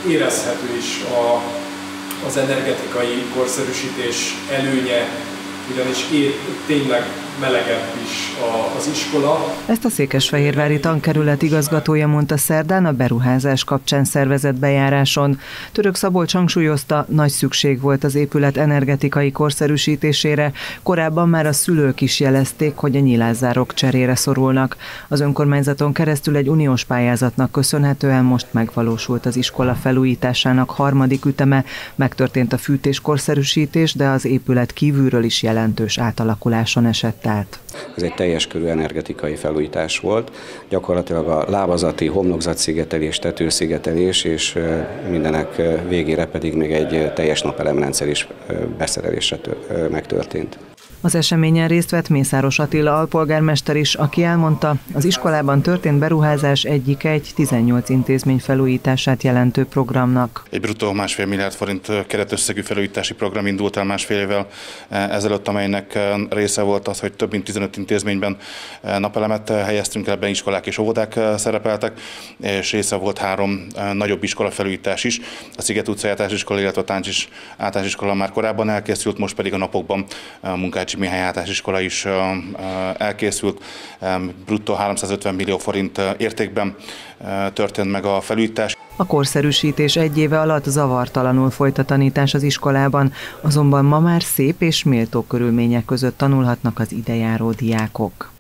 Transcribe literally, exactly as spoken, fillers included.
érezhető is a, az energetikai korszerűsítés előnye, ugyanis épp tényleg melegebb is az iskola. Ezt a székesfehérvári tankerület igazgatója mondta szerdán a beruházás kapcsán szervezett bejáráson. Török Szabolcs hangsúlyozta, nagy szükség volt az épület energetikai korszerűsítésére, korábban már a szülők is jelezték, hogy a nyilázzárok cserére szorulnak. Az önkormányzaton keresztül egy uniós pályázatnak köszönhetően most megvalósult az iskola felújításának harmadik üteme, megtörtént a fűtés korszerűsítés, de az épület kívülről is jelentős átalakuláson esett át. Ez egy teljes körű energetikai felújítás volt, gyakorlatilag a lábazati homlokzatszigetelés, tetőszigetelés, és mindenek végére pedig még egy teljes napelemrendszer is beszerelésre megtörtént. Az eseményen részt vett Mészáros Attila alpolgármester is, aki elmondta, az iskolában történt beruházás egyike egy tizennyolc intézmény felújítását jelentő programnak. Egy bruttó másfél milliárd forint keretösszegű felújítási program indult el másfél évvel ezelőtt, amelynek része volt az, hogy több mint tizenöt intézményben napelemet helyeztünk el, ebben iskolák és óvodák szerepeltek, és része volt három nagyobb iskola felújítás is. A Sziget utcai általános iskola, illetve a Táncsis általános iskola már korábban elkészült, most pedig a napokban a Munkácsi Mihály általános iskola is elkészült. Bruttó háromszázötven millió forint értékben történt meg a felújítás. A korszerűsítés egy éve alatt zavartalanul folyt a tanítás az iskolában, azonban ma már szép és méltó körülmények között tanulhatnak az idejáró diákok.